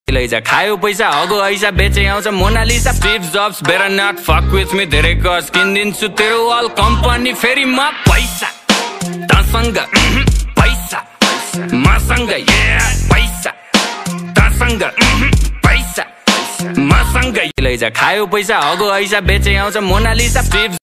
लैजा खायो पैसा हगो ऐसा बेचे आउँछ Mona Lisa Steve Jobs better not fuck with me धेरै गज किन्दिन्छु तेरो वाल कम्पनी फेरि म पैसा तसँग पैसा मसँग पैसा तसँग पैसा मसँग लैजा खायो पैसा हगो ऐसा बेचे आउँछ मोनालिसा स्टिभ